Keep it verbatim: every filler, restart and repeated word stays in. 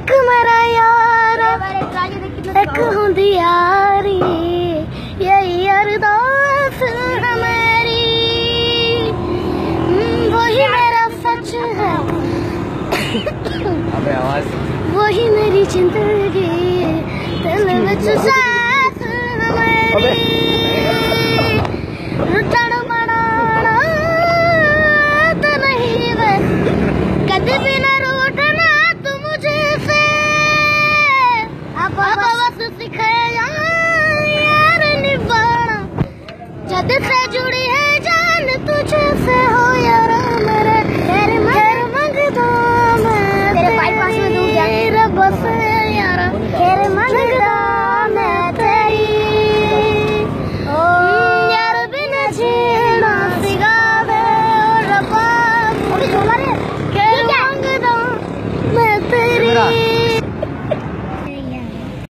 एक मेरा यार एक होंदी यारी यही अरदास हमारी वही मेरा सच है वही मेरी जिंदगी दिल विच साथ हमारी।